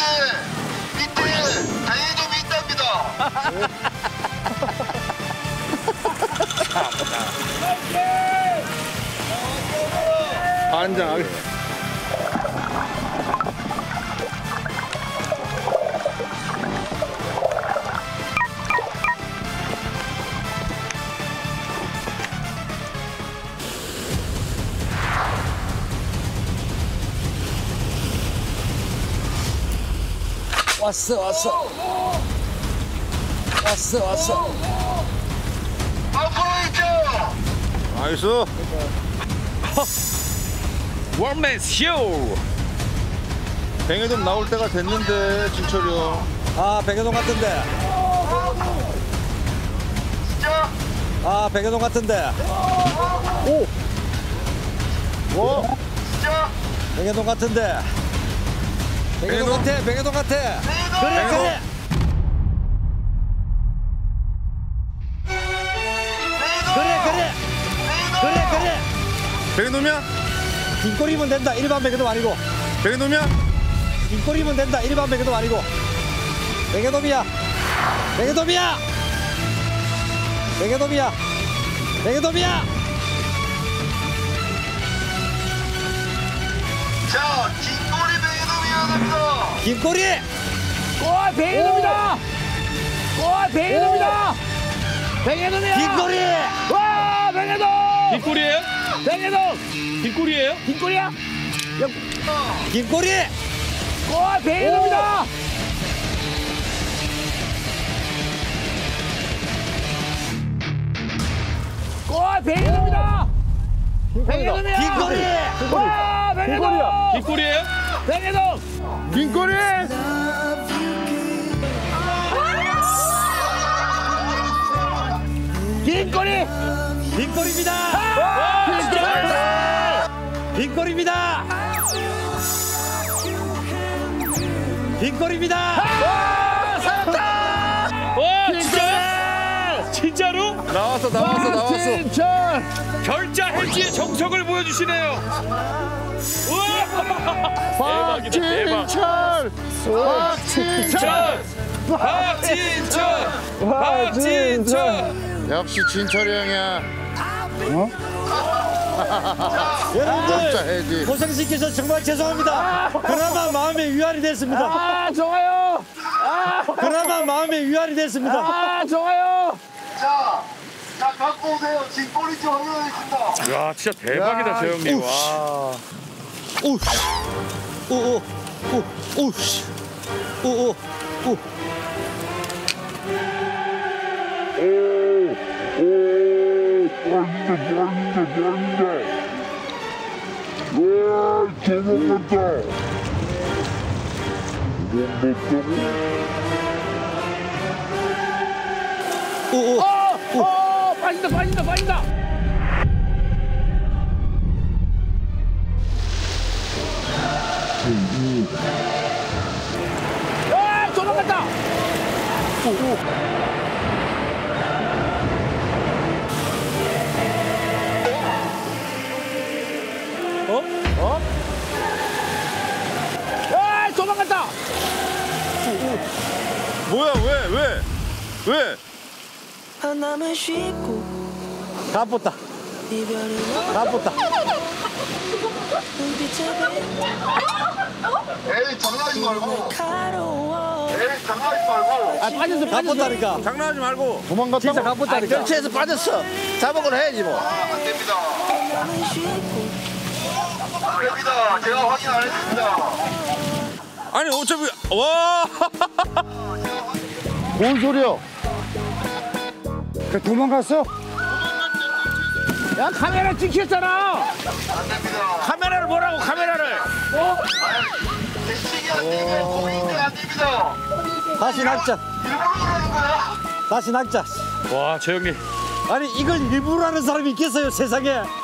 밑에 다이점이 있답니다. 안장. 왔어. 앞으로 있죠. 나이스. 원맨 쇼. 뱅에돔 나올 때가 됐는데 진철이 형. 아, 백여동 같은데. 진짜? 아, 백여동 같은데. 오. 와. 진짜? 백여동 같은데. 백여동 같아. 그래. 뱅에돔이야? 긴꼬리면 된다. 일반 백여돔 아니고. 뱅에돔이야? 긴꼬리면 된다. 일반 백여돔 아니고. 백여돔이야. 자, 긴꼬리 뱅에돔이어야 됩니다. 긴꼬리. 백여돔이다. 백여돔이야. 긴꼬리. 와, 백여돔. 뒷골이에요? 백여돔. 뒷골이에요? 뒷골이야? 긴꼬리. 와, 백여돔이다. 와, 백여돔이다. 백여돔이야. 긴꼬리. 와, 백여돔. 뒷골이에요? 백여돔. 긴꼬리. 뒷골이. 긴꼬리입니다. 긴꼬리입니다. 와, 진짜? 진짜로? 나왔어. 진짜. 결자 해지의 정석을 보여주시네요. 우와! 대박이다, 대박. 박진철. 역시 진철이 형이야. 여러분들 진짜 해지. 고생시켜서 정말 죄송합니다. 그나마 마음의 위안이 됐습니다. 좋아요. 좋아요. 자, 갖고 오세요. 긴꼬리 좀 확인하겠습니다. 야, 진짜 대박이다, 저 형님. 와. 빠진다. 야, 도망갔다. 야, 도망갔다. 뭐야 왜? 하나만 쉬고 가쁘다. 눈빛에 에이, 장난하지 말고. 가로워 아, 가쁘다니까. 장난하지 말고. 도망갔다. 진짜 가쁘다니까. 결체에서 빠졌어. 자복을 해야지 뭐. 안 됩니다. 하나만 쉬고 안 됩니다. 제가 확인 안 했습니다. 아니 어차피 와. 뭔 소리야? 도망갔어? 야, 카메라 찍혔잖아. 안 됩니다. 카메라를 보라고, 카메라를. 대식이 안 되게 고민이 안 됩니다. 다시 낙자. 일부러 그러는 거야? 다시 낙자. 와, 저 형님. 아니 이걸 일부러 하는 사람이 있겠어요 세상에.